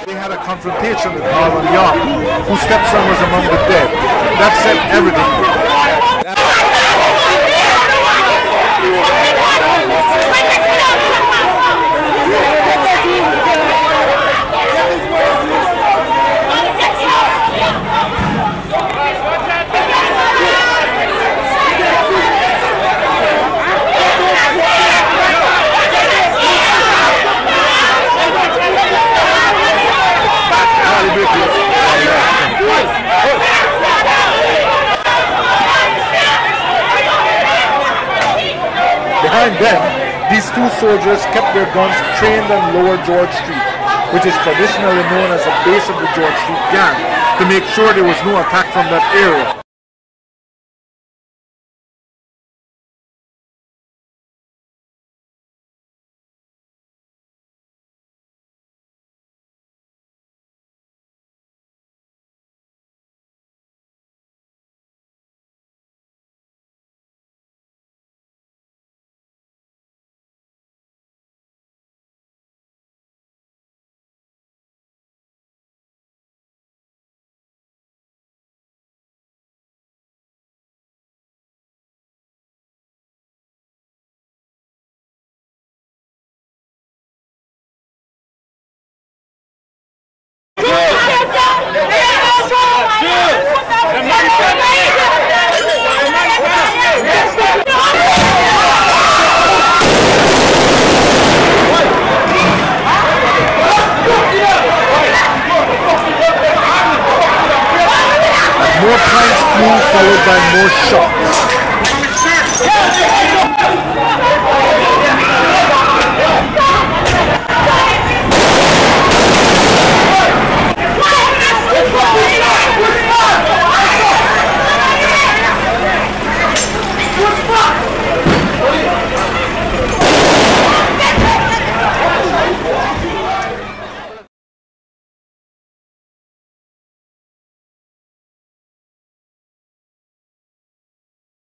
They had a confrontation with Marlon Young, whose stepson was among the dead. That said everything. Behind them, these two soldiers kept their guns trained on Lower George Street, which is traditionally known as the base of the George Street Gang, to make sure there was no attack from that area.